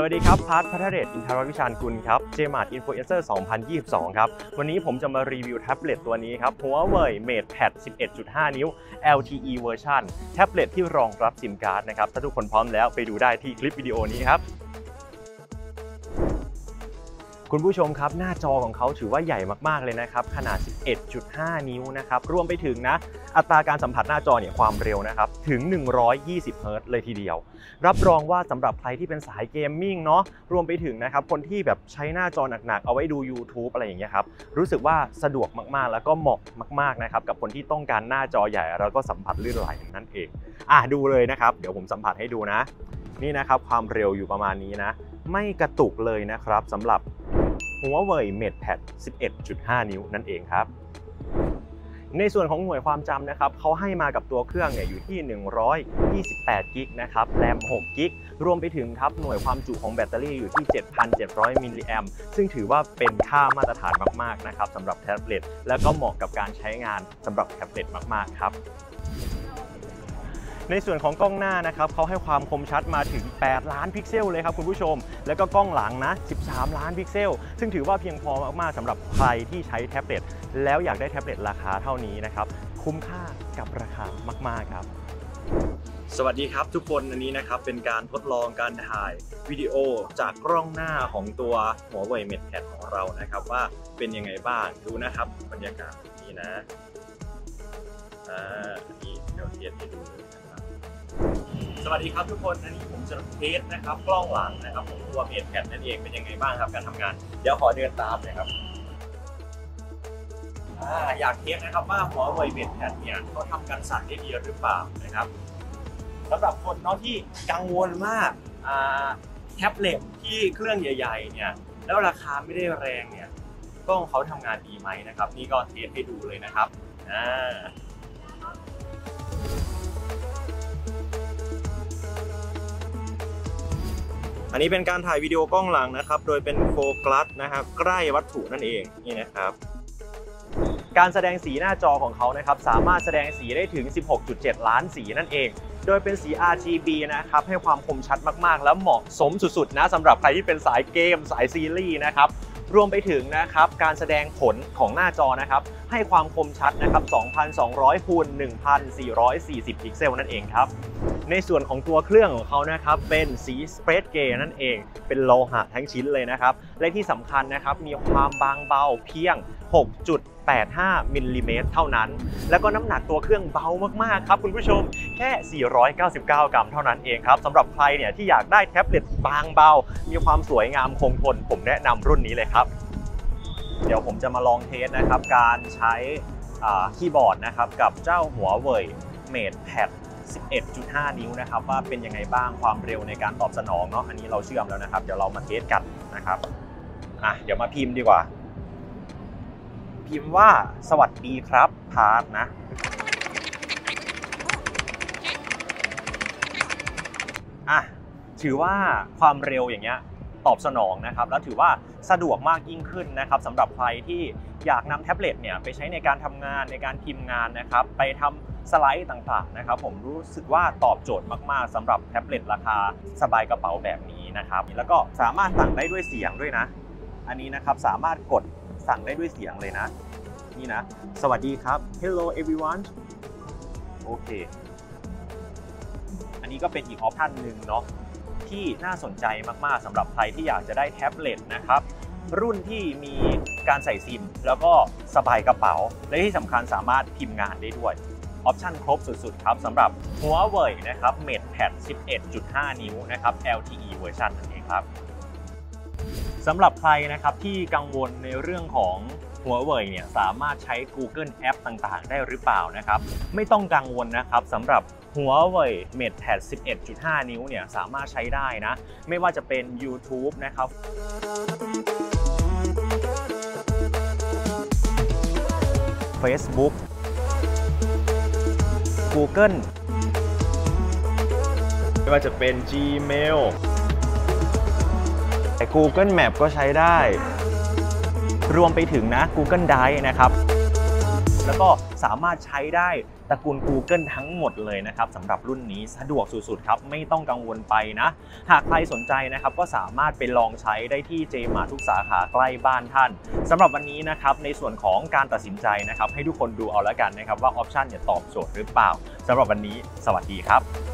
วัสดีครับพาร์ท พัทรเดช อินทรวิชาญกุลครับเจมาร์ทอินฟลูเอนเซอร์ 2022 ครับวันนี้ผมจะมารีวิวแท็บเล็ตตัวนี้ครับ Huawei MatePad 11.5 นิ้ว LTE เวอร์ชันแท็บเล็ตที่รองรับซิมการ์ดนะครับถ้าทุกคนพร้อมแล้วไปดูได้ที่คลิปวิดีโอนี้ครับคุณผู้ชมครับหน้าจอของเขาถือว่าใหญ่มากๆเลยนะครับขนาด 11.5 นิ้วนะครับรวมไปถึงนะอัตราการสัมผัสหน้าจอเนี่ยความเร็วนะครับถึง120 เฮิร์ตซ์เลยทีเดียวรับรองว่าสำหรับใครที่เป็นสายเกมมิ่งเนาะรวมไปถึงนะครับคนที่แบบใช้หน้าจอหนักๆเอาไว้ดู YouTube อะไรอย่างเงี้ยครับรู้สึกว่าสะดวกมากๆแล้วก็เหมาะมากๆนะครับกับคนที่ต้องการหน้าจอใหญ่แล้วก็สัมผัสลื่นไหลนั่นเองดูเลยนะครับเดี๋ยวผมสัมผัสให้ดูนะนี่นะครับความเร็วอยู่ประมาณนี้นะไม่กระตุกเลยนะครับสำหรับ Huawei MatePad 11.5 นิ้วนั่นเองครับในส่วนของหน่วยความจำนะครับเขาให้มากับตัวเครื่องเนี่ยอยู่ที่128 กิกนะครับแรม6 กิกรวมไปถึงครับหน่วยความจุของแบตเตอรี่อยู่ที่ 7,700 มิลลิแอมป์ซึ่งถือว่าเป็นค่ามาตรฐานมากๆนะครับสำหรับแท็บเล็ตแล้วก็เหมาะกับการใช้งานสำหรับแท็บเล็ตมากๆครับในส่วนของกล้องหน้านะครับเขาให้ความคมชัดมาถึง8 ล้านพิกเซลเลยครับคุณผู้ชมแล้วก็กล้องหลังนะ13 ล้านพิกเซลซึ่งถือว่าเพียงพอมากๆสำหรับใครที่ใช้แท็บเล็ตแล้วอยากได้แท็บเล็ตราคาเท่านี้นะครับคุ้มค่ากับราคามากๆครับสวัสดีครับทุกคนอันนี้นะครับเป็นการทดลองการถ่ายวิดีโอจากกล้องหน้าของตัว Huawei MatePad ของเรานะครับว่าเป็นยังไงบ้างดูนะครับบรรยากาศนี้นะนี่เดี๋ยวเทียบให้ดูเลยนะครับสวัสดีครับทุกคนอันนี้ผมจะเทสนะครับกล้องหลังนะครับของตัว MatePad นั่นเองเป็นยังไงบ้างครับการทำงานเดี๋ยวขอเดินตามเลยครับอยากเทสนะครับว่า Huawei MatePad เนี่ยเขาทำการสั่นได้ดีหรือเปล่านะครับสำหรับคนเนาะที่กังวลมากแท็บเล็ตที่เครื่องใหญ่ๆเนี่ยแล้วราคาไม่ได้แรงเนี่ยกล้องเขาทำงานดีไหมนะครับนี่ก็เทสให้ดูเลยนะครับอันนี้เป็นการถ่ายวิดีโอกล้องหลังนะครับโดยเป็นโฟกัสนะครับใกล้วัตถุนั่นเองนี่นะครับการแสดงสีหน้าจอของเขานะครับสามารถแสดงสีได้ถึง 16.7 ล้านสีนั่นเองโดยเป็นสี RGB นะครับให้ความคมชัดมากๆแล้วเหมาะสมสุดๆนะสำหรับใครที่เป็นสายเกมสายซีรีส์นะครับรวมไปถึงนะครับการแสดงผลของหน้าจอนะครับให้ความคมชัดนะครับ 2,200 คูณ 1,440 พิกเซลนั่นเองครับในส่วนของตัวเครื่องของเขานะครับเป็นสีสเปรดเกรย์นั่นเองเป็นโลหะทั้งชิ้นเลยนะครับและที่สำคัญนะครับมีความบางเบาเพียง 6.85 มิลลิเมตรเท่านั้นแล้วก็น้ำหนักตัวเครื่องเบามากๆครับคุณผู้ชมแค่499 กรัมเท่านั้นเองครับสำหรับใครเนี่ยที่อยากได้แท็บเล็ตบางเบามีความสวยงามคงทนผมแนะนำรุ่นนี้เลยครับเดี๋ยวผมจะมาลองเทสนะครับการใช้คีย์บอร์ดนะครับกับเจ้า Huawei MatePad 11.5 นิ้วนะครับว่าเป็นยังไงบ้างความเร็วในการตอบสนองเนาะอันนี้เราเชื่อมแล้วนะครับเดี๋ยวเรามาเทสกันนะครับเดี๋ยวมาพิมพ์ดีกว่าพิมพ์ว่าสวัสดีครับพาร์ทนะถือว่าความเร็วอย่างเงี้ยตอบสนองนะครับแล้วถือว่าสะดวกมากยิ่งขึ้นนะครับสำหรับใครที่อยากนำแท็บเล็ตเนี่ยไปใช้ในการทำงานในการพิมพ์งานนะครับไปทำสไลด์ต่างๆนะครับผมรู้สึกว่าตอบโจทย์มากๆสำหรับแท็บเล็ตราคาสบายกระเป๋าแบบนี้นะครับแล้วก็สามารถสั่งได้ด้วยเสียงด้วยนะอันนี้นะครับสามารถกดสั่งได้ด้วยเสียงเลยนะนี่นะสวัสดีครับ Hello everyone โอเคอันนี้ก็เป็นอีกออปชันหนึ่งเนาะที่น่าสนใจมากๆสำหรับใครที่อยากจะได้แท็บเล็ตนะครับรุ่นที่มีการใส่ซิมแล้วก็สบายกระเป๋าและที่สำคัญสามารถพิมพ์งานได้ด้วยออปชันครบสุดๆครับสำหรับ Huawei นะครับ MatePad 11.5 นิ้วนะครับ LTE เวอร์ชันนั่นเองครับสำหรับใครนะครับที่กังวลในเรื่องของ Huawei เนี่ยสามารถใช้ Google App ต่างๆได้หรือเปล่านะครับไม่ต้องกังวลนะครับสำหรับ Huawei MatePad 11.5 นิ้วเนี่ยสามารถใช้ได้นะไม่ว่าจะเป็น YouTube นะครับ Facebook Google ไม่ว่าจะเป็น Gmailแต่ Google Map ก็ใช้ได้รวมไปถึงนะ Google Drive นะครับแล้วก็สามารถใช้ได้ตระกูล Google ทั้งหมดเลยนะครับสำหรับรุ่นนี้สะดวกสุดๆครับไม่ต้องกังวลไปนะหากใครสนใจนะครับก็สามารถไปลองใช้ได้ที่ J-Mart ทุกสาขาใกล้บ้านท่านสำหรับวันนี้นะครับในส่วนของการตัดสินใจนะครับให้ทุกคนดูเอาแล้วกันนะครับว่าออปชันตอบโจทย์หรือเปล่าสำหรับวันนี้สวัสดีครับ